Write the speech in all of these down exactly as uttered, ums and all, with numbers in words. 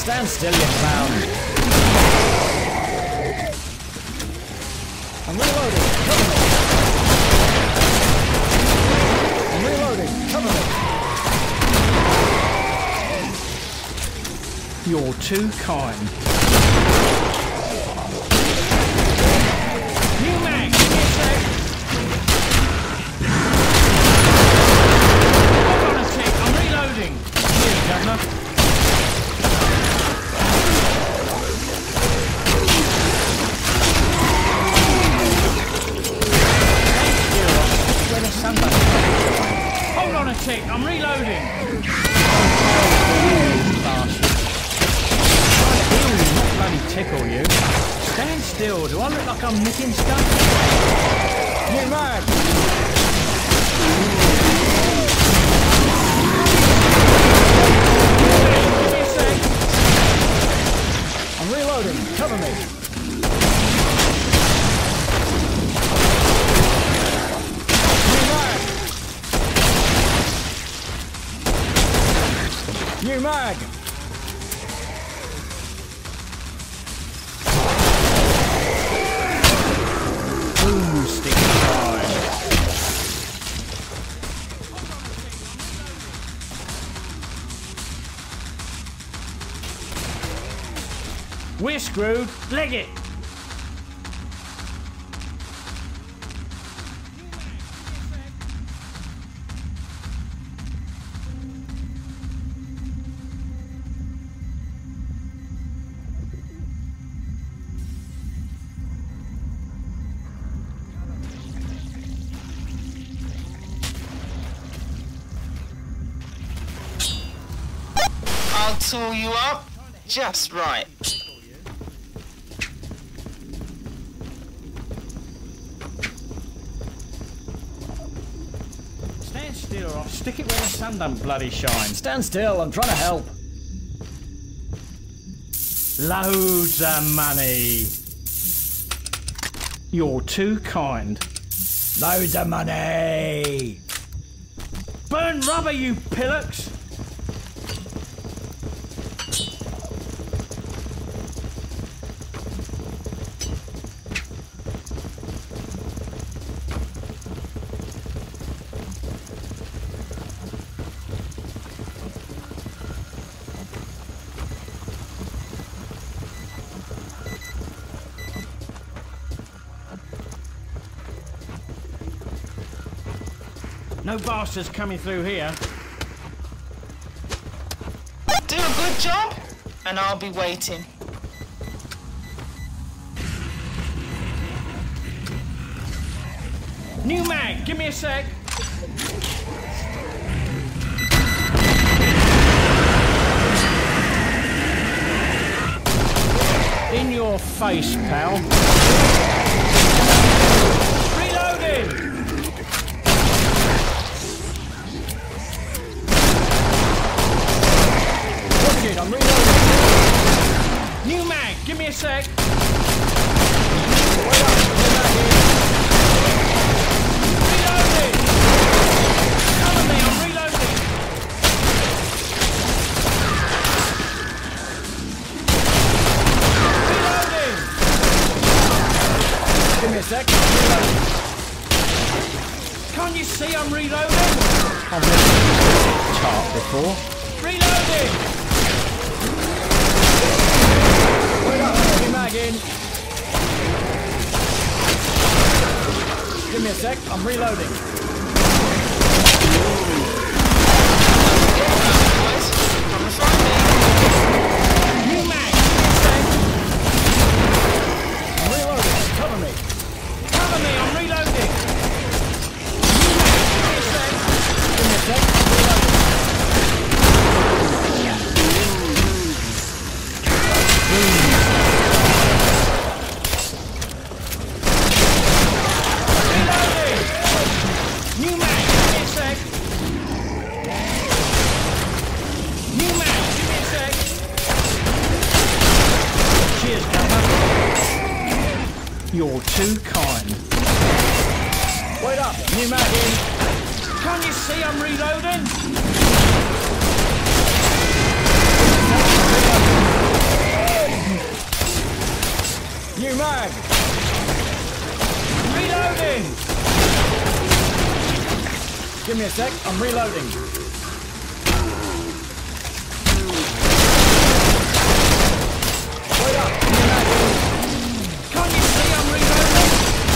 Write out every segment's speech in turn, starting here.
Stand still, you clown. I'm reloading. Cover me. I'm reloading. Cover me. You're too kind. New mag, give me a sec. Hold on a tick, I'm reloading. Here, Governor. Where the sun doesn't shine. Hold on a tick, I'm reloading. Not bloody tickle you. Stand still. Do I look like I'm nicking stuff? New mag. Give me a sec. I'm reloading. Cover me. New mag. New mag. Ooh, sticky time. We're screwed. Leg it. I'll tool you up just right. Stand still or I'll stick it where the sun don't bloody shine. Stand still, I'm trying to help. Loads of money. You're too kind. Loads of money. Burn rubber, you pillocks. No bastards coming through here. Do a good job, and I'll be waiting. New mag, give me a sec. In your face, pal. Reloading! I'm reloading. New mag, give me a sec. Wait up, reloading. Cover me, I'm reloading. Reloading. Give me a sec. Can't you see I'm reloading? I've never seen this chart before. Reloading. Wait up, let me mag in. Give me a sec, I'm reloading. New mag, give me a sec. I'm reloading, cover me. Cover me, I'm reloading. New mag, give me a sec. Give me a sec, I'm reloading. New mag, give me a sec. New mag, give me a sec. Cheers, Governor. You're too kind. Wait up, new mag in. Can't you see I'm reloading? Give me a sec, I'm reloading. Wait up, give me a mag. Can't you see I'm reloading?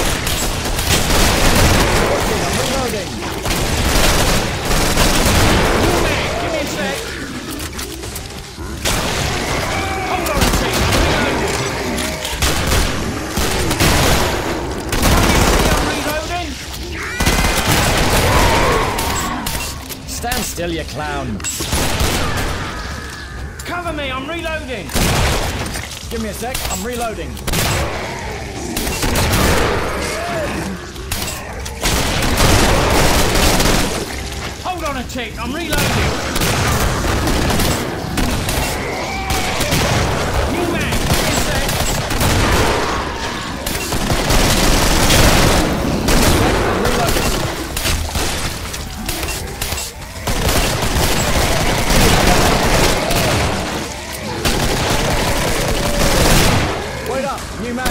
Watch it, I'm reloading. New mag, give me a sec. Hold on a sec, I'm reloading. Stand still, you clown. Cover me, I'm reloading. Give me a sec, I'm reloading. Hold on a tick, I'm reloading. New man, give me a sec. I'm reloading. New man.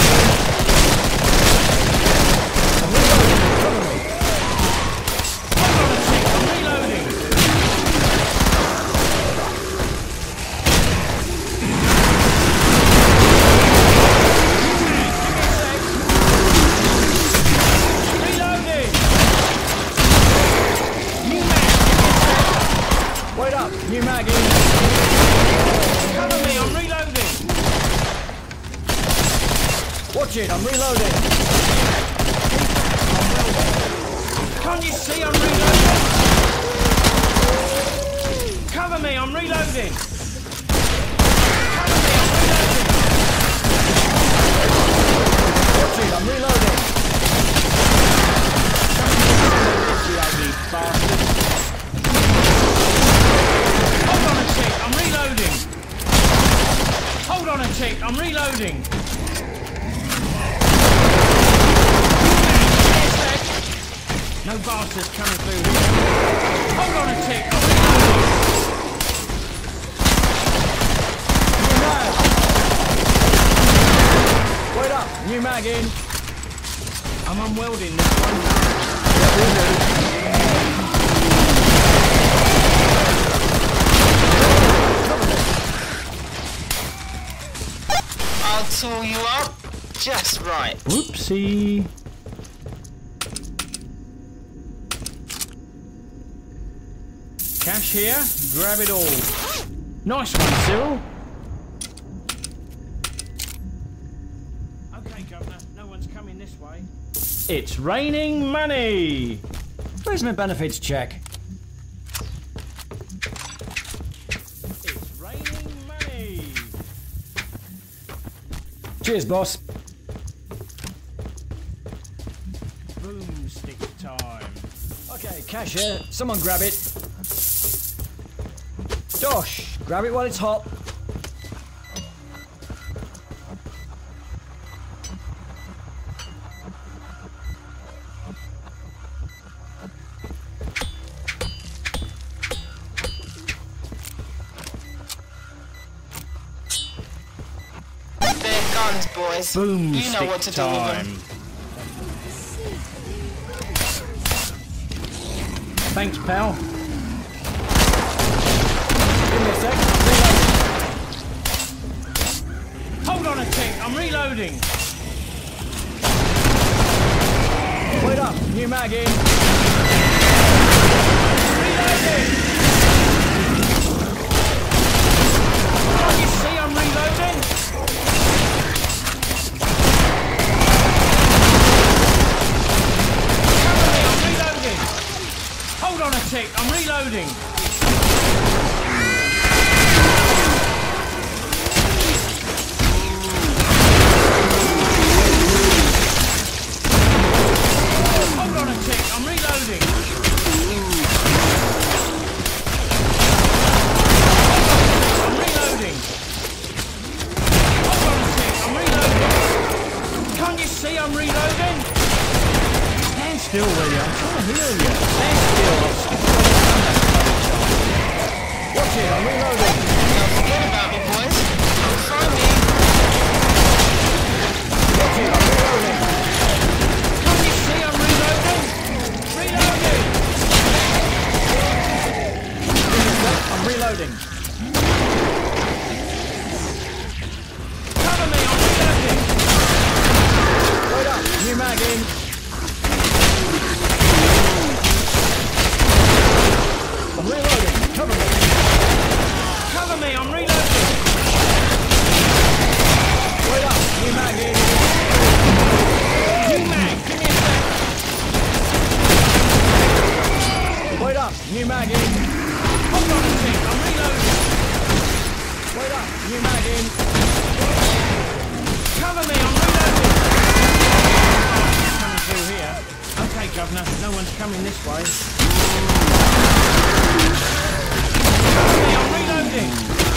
I'm reloading. Cover me. Hold on a sec. I'm reloading. Reloading. New mag. Wait up. New mag in. Cover me. I'm reloading. Watch it, I'm reloading. Can't you see I'm reloading? Cover me, I'm reloading. Cover me, I'm reloading. Watch it, I'm reloading. You ugly bastard. Hold on a tick, I'm reloading. Hold on a tick, I'm reloading. No bastards coming through here. Hold on a tick. New mag. Wait up. New mag in. I'm unwelding this one. I'll tool you up just right. Whoopsie. Cash here, grab it all. Nice one, Cyril. Okay, Governor, no one's coming this way. It's raining money. Where's my benefits check? It's raining money. Cheers, boss. Boomstick time. Okay, cash here. Someone grab it. Josh, grab it while it's hot. They're guns, boys. Boom, you know what to do with them. Thanks, pal. Give me a sec. Hold on a tick. I'm reloading. Wait up. New mag in. Reloading. Can't you see I'm reloading? Cover me. I'm reloading. Hold on a tick. I'm reloading. Hold on a tick, I'm reloading. I'm reloading. Hold on a tick, I'm reloading. Can't you see I'm reloading? Stand still, will you? I'm trying to heal you. Stand still. Watch it, I'm reloading. Don't forget about me, boys. Find me. Watch it, I'm reloading. Can't you see I'm reloading? Reloading! New mag in. Cover me, I'm reloading. Coming through here. Okay, Governor, no one's coming this way. Cover me, I'm reloading.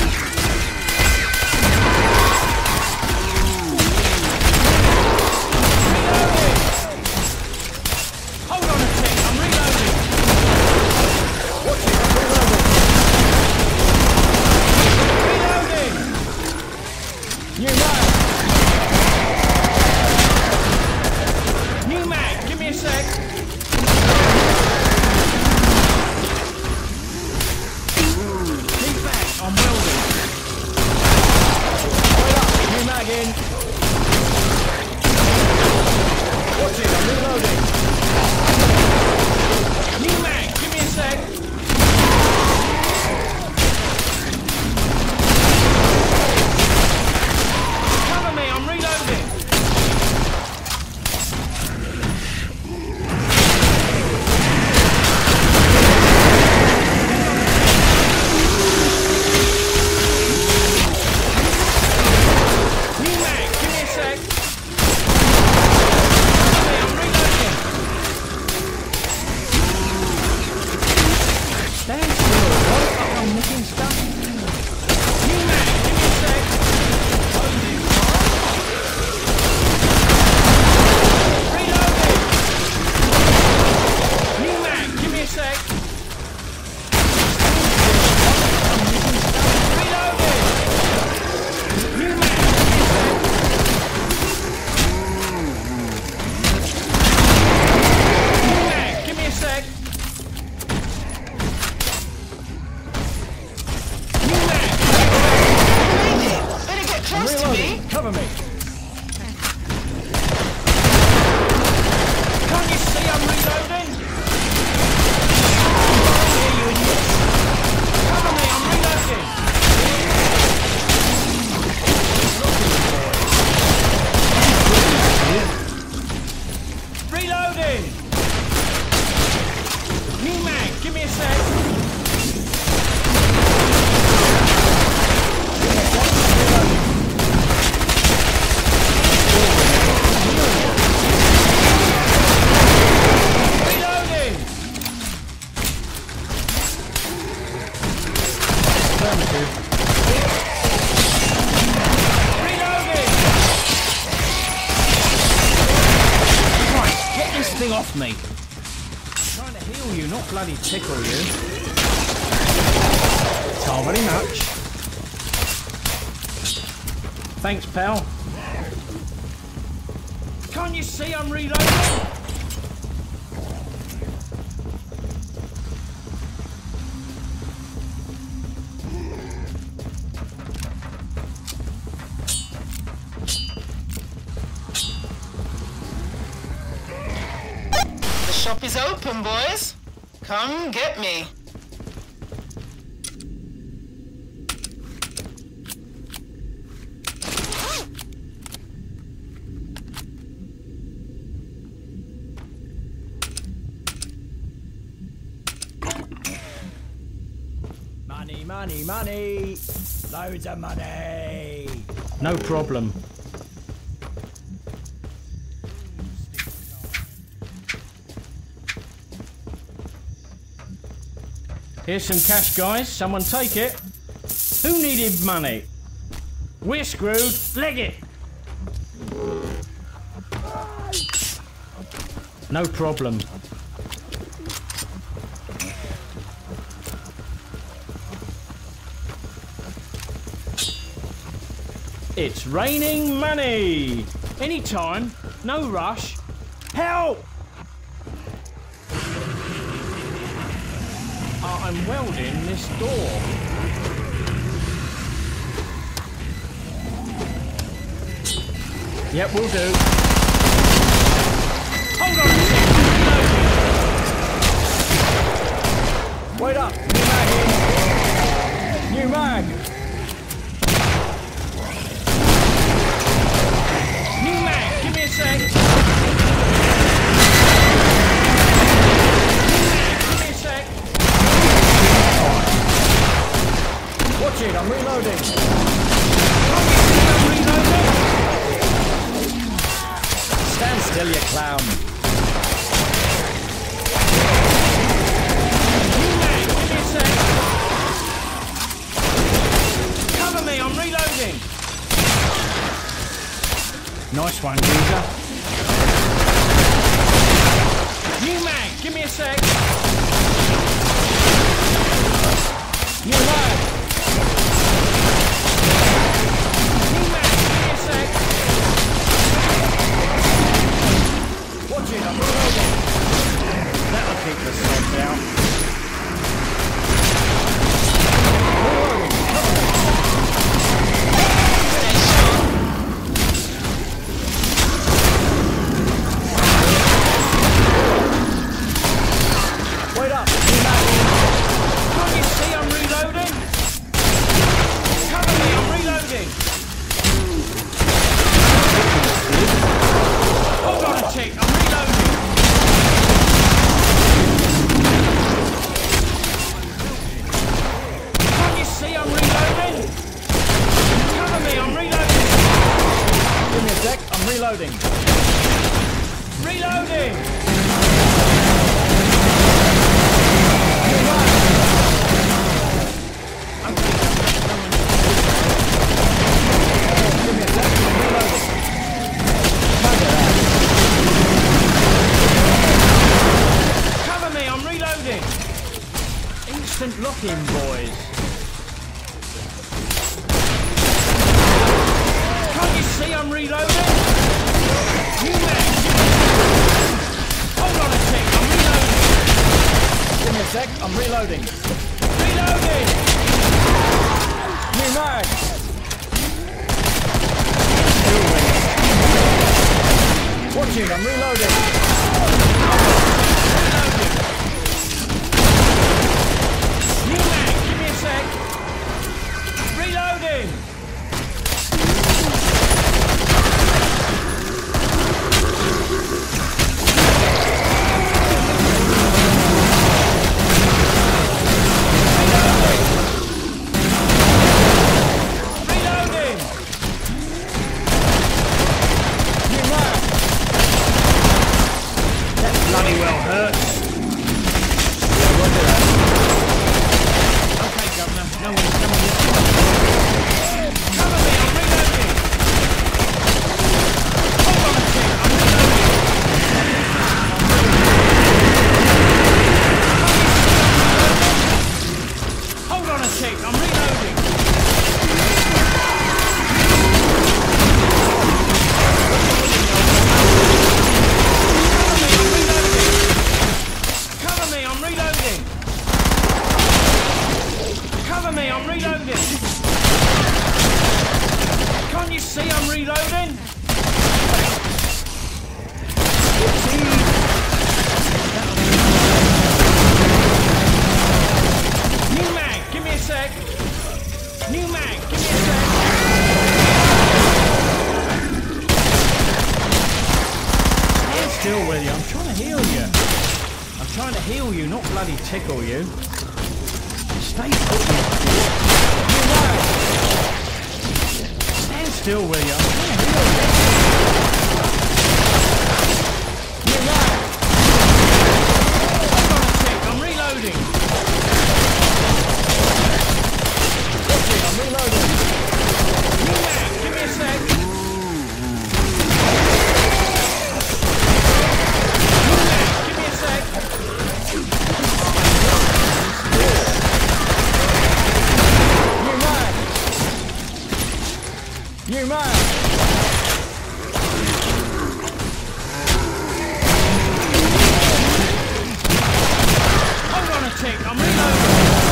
Reloading. Hold on a tick, I'm reloading. Watch it, I'm reloading. Reloading. New mag. New mag, give me a sec. Keep back, I'm welding. Wait up, new mag in. Watch it, I'm reloading. New mag, give me a sec. Cover me, I'm reloading. New mag, give me a sec. Cover me, I'm reloading. Stand still, what? I'm nicking stuff. New mag, give me a sec. Reloading. New mag, give me a sec. Reloading. New mag, give me a sec. New mag, give me a sec. New mag. Better get close to me. Reloading. Cover me. Can't you see I'm reloading? Here, you idiot. Cover me, I'm reloading. Reloading. New mag, give me a sec. Reloading. Affirmative. Reloading. Right, get this thing off me. I'm trying to heal you, not bloody tickle you. Can't very much. Thanks, pal. Can't you see I'm reloading? The shop is open, boys. Come get me. Money, money, money. Loads of money. No problem. Here's some cash, guys. Someone take it. Who needed money? We're screwed. Leg it. No problem. It's raining money. Anytime. No rush. Help! Uh, I'm welding this door. Yep, we'll do. Hold on a second. Wait up. New mag in. New mag. New mag, give me a sec. New mag, give me a sec. Watch it, I'm reloading. kill you, clown. You man, give me a sec. Cover me, I'm reloading. Nice one, geezer. You man, give me a sec. You man. You man, give me a sec. Watch it, I'm reloading. That'll keep the sods out. Reloading. Stay sharp. Wait up. You man. Can't you see I'm reloading? Cover me, I'm reloading. Hold on a tick, I'm reloading. Can't you see I'm reloading? Cover me, I'm reloading. Give me a sec, I'm reloading. Reloading! Give me a sec, I'm reloading. Cover me, I'm reloading. Instant lock-in, boys. Can't you see I'm reloading? You man! Hold on a tick, I'm reloading. Give me a sec, I'm reloading. Reloading! New mag. Watch it, I'm reloading. Reloading! You man, give me a sec. Reloading! Reloading! New mag. That bloody well hurts. Okay, Governor. No one's coming this way. Cover me, I'm reloading. Hold on a tick, I'm reloading. Hold on a tick, I'm reloading. Cover me, I'm reloading. Cover me, I'm reloading. Can't you see I'm reloading? New mag, give me a sec. New mag, give me a sec. Stand still with you, I'm trying to heal you. I'm trying to heal you, not bloody tickle you. Stay put, you. New mag. Stand still with you, I'm trying to heal you. New mag. Hold on a tick, I'm reloading. Watch it, I'm reloading. New mag, give me a sec. New mag, give me a sec. New mag. New mag. Hold on a tick, I'm reloading.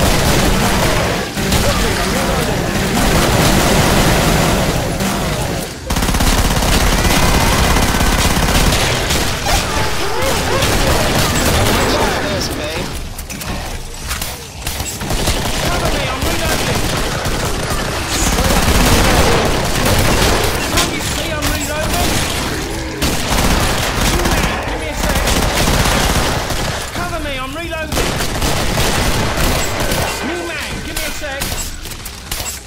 Watch it, I'm reloading. Cheers, babe. Cover me, I'm reloading. Can't you see I'm reloading? You man, give me a sec. Cover me, I'm reloading. New man, give me a sec.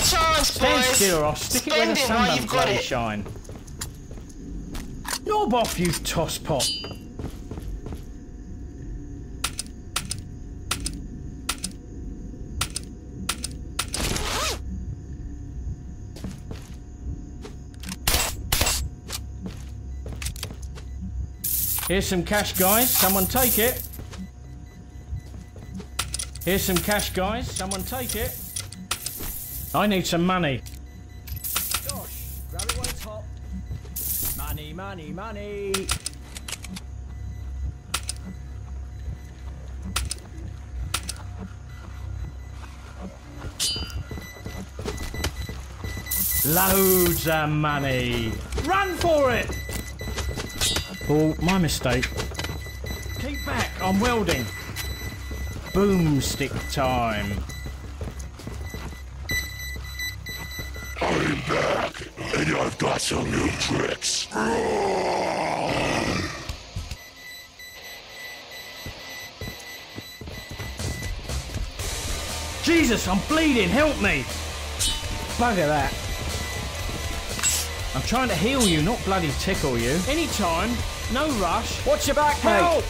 chance, Stand boys. still or I'll stick it where the Spend it sun while don't you've got bloody it. shine. Knob off, you tosspot. Here's some cash, guys. Someone take it. Here's some cash, guys. Someone take it. I need some money. Gosh, grab it while it's hot. Money, money, money. Loads of money. Run for it! Oh, my mistake. Keep back, I'm welding. Boomstick time. I'm back, and I've got some new tricks. Jesus, I'm bleeding, help me! Bugger that. I'm trying to heal you, not bloody tickle you. Anytime, no rush. Watch your back, mate. Help!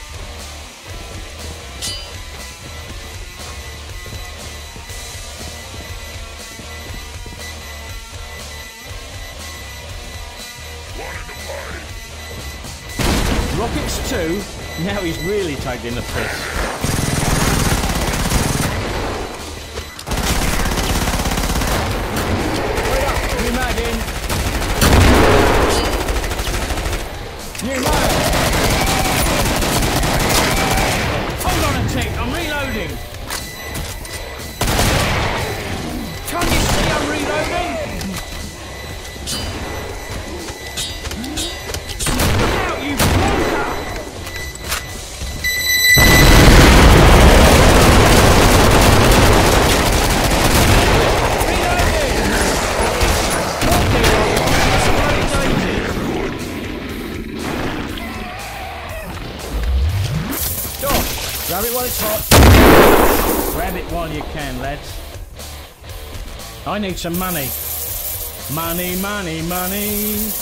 Rockets two, now he's really taking the piss. New mag in. New mag. Hold on a tick, I'm reloading. Can't you see I'm reloading? Look out, you plonker! Grab it while it's hot. Grab it while you can, lads. I need some money. Money, money, money.